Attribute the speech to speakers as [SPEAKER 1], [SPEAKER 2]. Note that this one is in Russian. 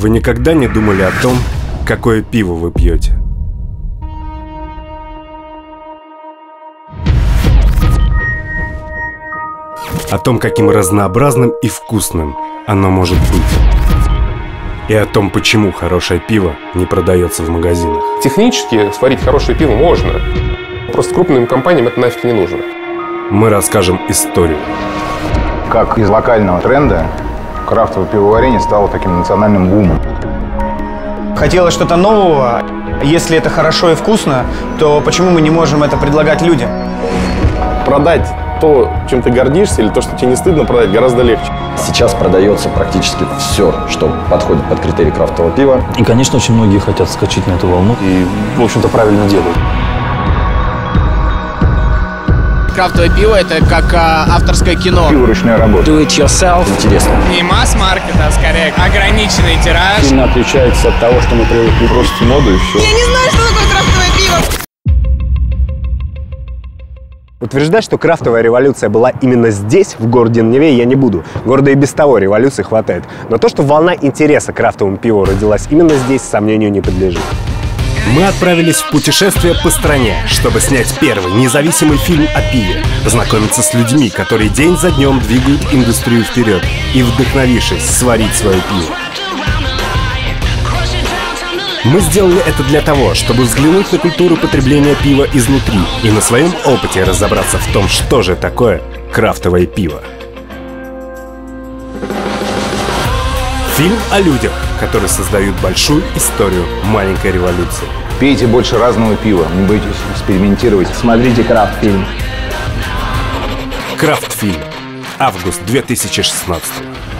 [SPEAKER 1] Вы никогда не думали о том, какое пиво вы пьете? О том, каким разнообразным и вкусным оно может быть. И о том, почему хорошее пиво не продается в магазинах.
[SPEAKER 2] Технически сварить хорошее пиво можно. Просто крупным компаниям это нафиг не нужно.
[SPEAKER 1] Мы расскажем историю.
[SPEAKER 3] Как из локального тренда крафтовое пивоварение стало таким национальным бумом.
[SPEAKER 4] Хотелось что-то нового. Если это хорошо и вкусно, то почему мы не можем это предлагать людям?
[SPEAKER 5] Продать то, чем ты гордишься, или то, что тебе не стыдно продать, гораздо легче.
[SPEAKER 6] Сейчас продается практически все, что подходит под критерии крафтового пива.
[SPEAKER 7] И, конечно, очень многие хотят скачать на эту волну и, в общем-то, правильно делают.
[SPEAKER 8] Крафтовое пиво – это как авторское кино.
[SPEAKER 3] Пиво ручной работы.
[SPEAKER 8] Do it yourself.
[SPEAKER 6] Интересно.
[SPEAKER 8] Не масс-маркет, а скорее ограниченный тираж.
[SPEAKER 5] Сильно отличается от того, что мы привыкли просто моду и все.
[SPEAKER 8] Я не знаю, что такое крафтовое пиво.
[SPEAKER 9] Утверждать, что крафтовая революция была именно здесь, в городе Неве, я не буду. Города и без того революции хватает. Но то, что волна интереса к крафтовому пиву родилась именно здесь, сомнению не подлежит.
[SPEAKER 1] Мы отправились в путешествие по стране, чтобы снять первый независимый фильм о пиве, познакомиться с людьми, которые день за днем двигают индустрию вперед и, вдохновившись, сварить свое пиво. Мы сделали это для того, чтобы взглянуть на культуру потребления пива изнутри и на своем опыте разобраться в том, что же такое крафтовое пиво. Фильм о людях, которые создают большую историю маленькой революции.
[SPEAKER 3] Пейте больше разного пива, не бойтесь экспериментировать.
[SPEAKER 4] Смотрите крафт-фильм.
[SPEAKER 1] Крафт-фильм. Август 2016.